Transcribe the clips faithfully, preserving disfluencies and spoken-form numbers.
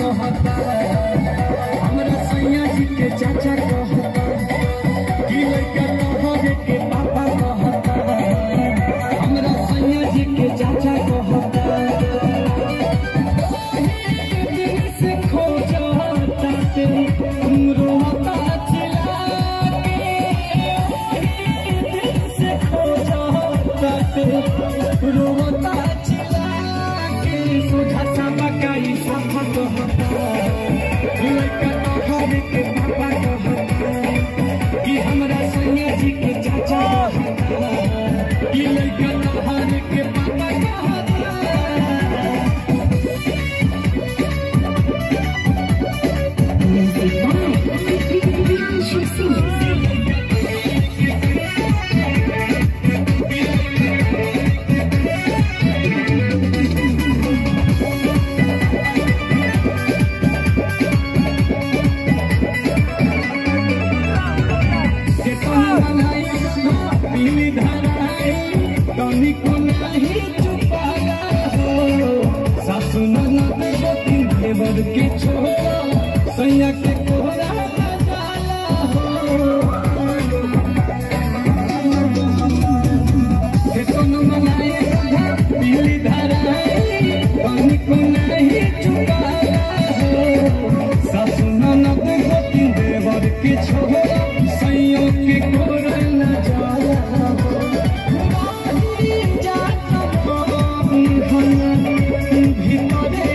कहता हमरा सैया जी के चाचा कहता कि लड़का तोहरे के पापा कहता हमरा सैया जी के चाचा कहता से खो जाता ते रोता चिल्ला के से खो जाता ते रोता चिल्ला के सोझा सा बकाई सब कहता लड़का तोहरे के पापा कहता कि हमरा सैया जी के चाचा कहता कि लड़का तोहरे के पापा कहता के छोड़ा सैया के कोहरा डाला हो के कोनो मनाए पीली धराए पानी को नहीं चुकाया हो सासु ननद गोती देवर के छोड़ा सैया के कोहरा न जाला हो भीतरे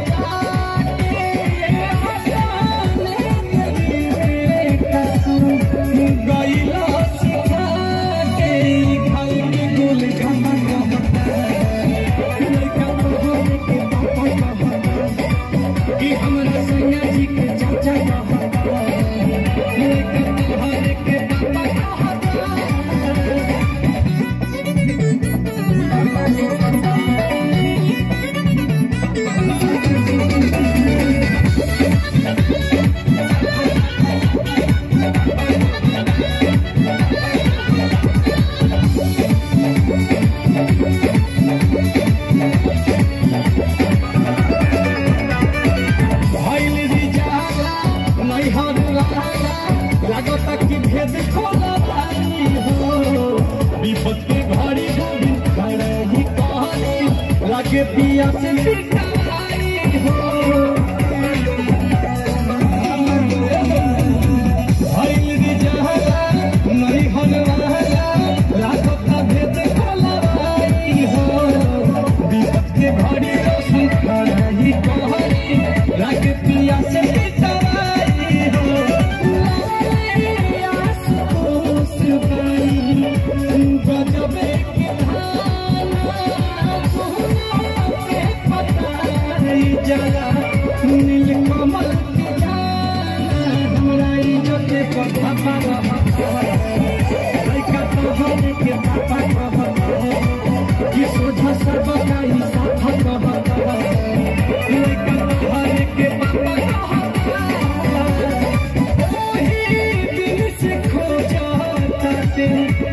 लागता कि भेद खोला पानी हो विपद के घड़ी गोविंद खड़े ही कहानी लागे पिया से बिकाई हो भइल रिजहला नहीं हलवाला लागता भेद खोला पानी हो विपद के घड़ी रोशन खड़े ही कहानी लागे पिया से बिकाई हो जला नील कमल के जाना हमरा इज्जत पर धपा रहता लड़का तोहरे के पापा कहता कि सोझा सबकाई साथ कहता लड़का तोहरे के पापा कहता ओही दिल से खो जाता ते